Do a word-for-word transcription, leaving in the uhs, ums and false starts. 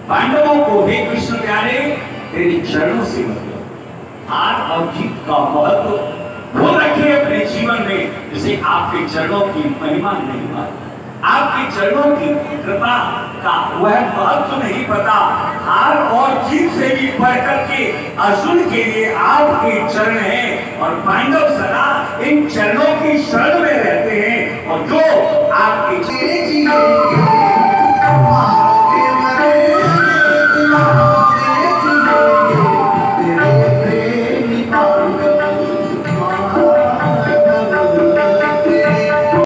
पांडवों को हे कृष्ण प्यारे तेरे चरणों से मतलब हार और जीत का महत्व वो रखे अपने जीवन में, जिसे आपके चरणों की महिमा नहीं मालूम, आपके चरणों की कृपा का वह महत्व नहीं पता। हार और जीत से भी बढ़कर के अर्जुन के लिए आपके चरण हैं और पांडव सदा इन चरणों की शरण में रहते हैं। और जो आपके